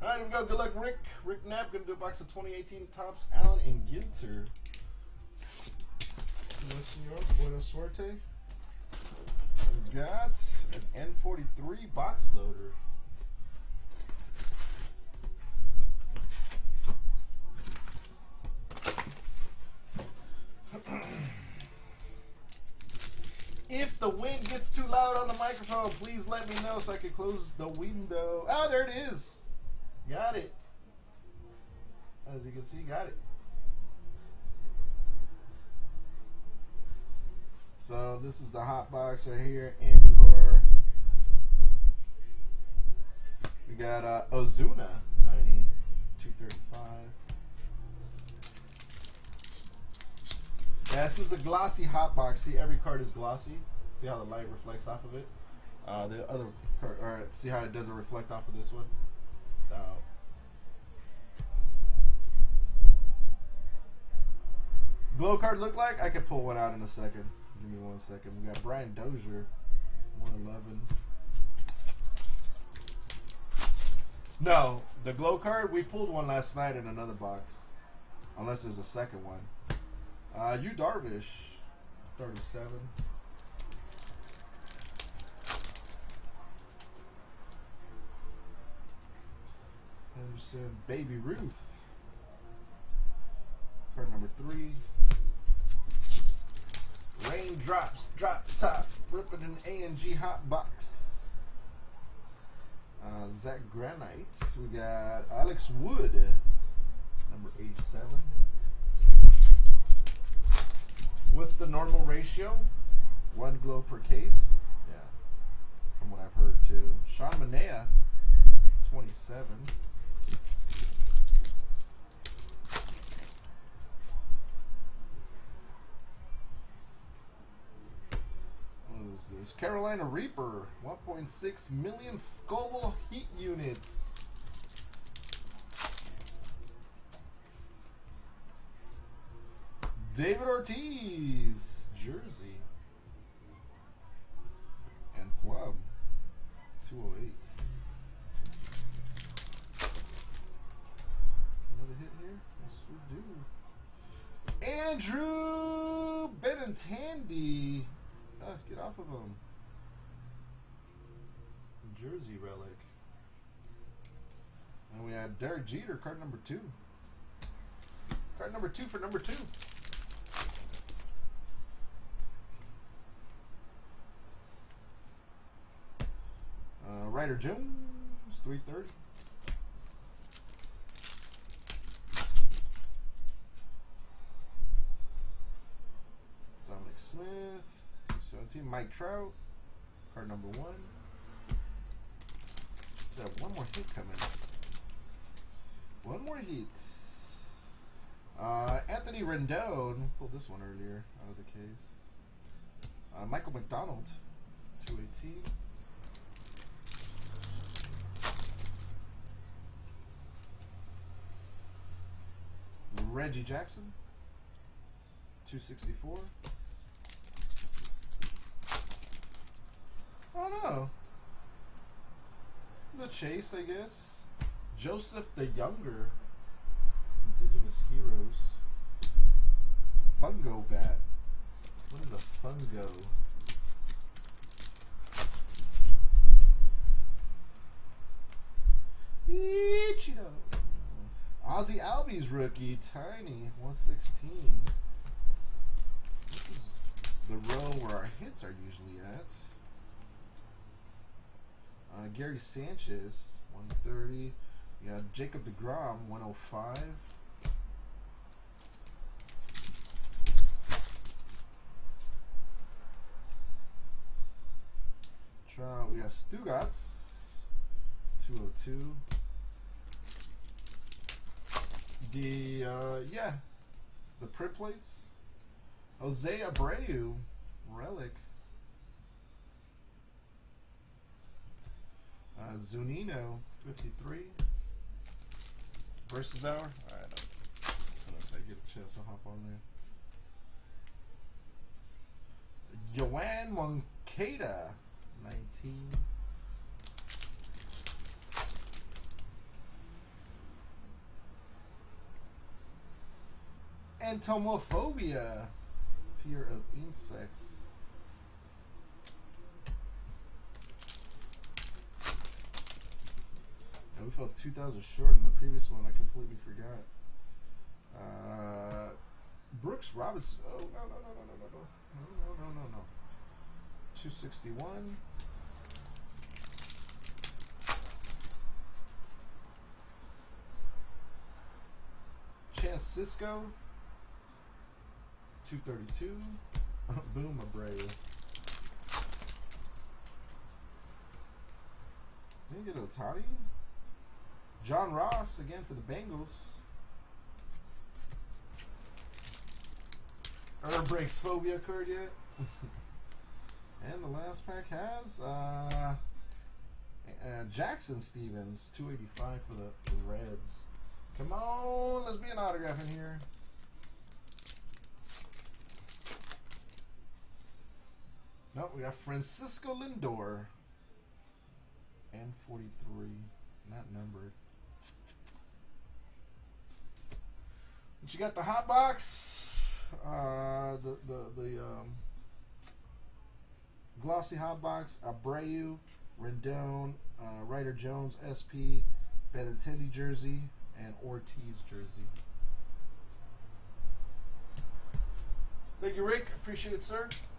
right, here we go. Good luck, Rick. Rick Knapp going to do a box of 2018 Topps Allen and Ginter. Buena suerte. We've got an N43 box loader. If the wind gets too loud on the microphone, please let me know so I can close the window. Oh, there it is. Got it. As you can see, got it. So this is the hot box right here. Andujar. We got Ozuna, tiny, 235. Yeah, this is the glossy hot box. See, every card is glossy. See how the light reflects off of it. The other card, or see how it doesn't reflect off of this one. So. Glow card look like? I could pull one out in a second. Give me 1 second. We got Brian Dozier, 111. No, the glow card, we pulled one last night in another box. Unless there's a second one. Yu Darvish, 37. Anderson, Baby Ruth. Card number 3. Raindrops, drop top, ripping an A&G hot box. Zach Granite. We got Alex Wood, number 87. What's the normal ratio? 1 glow per case. Yeah, from what I've heard too. Sean Manaea, 27. This Carolina Reaper, 1.6 million Scoville heat units. David Ortiz, jersey. And Plum, 208. Another hit here? Yes, we do. Andrew Benintendi. Oh, get off of him. Jersey relic. And we had Derek Jeter, card number 2. Card number 2 for number 2. Ryder Jones, 330. Dominic Smith, 17. Mike Trout, card number 1. Got one more hit coming. One more hit. Anthony Rendon, pulled this one earlier out of the case. Michael McDonald, 218. Reggie Jackson, 264. Oh no. The Chase, I guess. Joseph the Younger. Indigenous Heroes. Fungo Bat. What is a fungo? Ichido. Ozzy Albies rookie, tiny, 116. This is the row where our hits are usually at. Gary Sanchez, 130. You got Jacob deGrom, 105. We got Stugotz, 202. The print plates. Jose Abreu, relic. Zunino, 53. Versus hour. Alright, as soon as I get a chance to hop on there. Yoan Moncada, 19. Entomophobia. Fear of insects. And we fell 2,000 short in the previous one. I completely forgot. Brooks Robinson. Oh, no. 261. Chance Cisco. 232. Boom Abreu. Didn't get Otani. John Ross again for the Bengals. Breaks Phobia card yet. And the last pack has Jackson Stevens, 285 for the Reds. Come on, let's be an autograph in here. Nope, we got Francisco Lindor. And 43, not numbered. But you got the hot box, the glossy hot box, Abreu, Rendon, Ryder Jones, SP, Benintendi jersey, and Ortiz jersey. Thank you, Rick. Appreciate it, sir.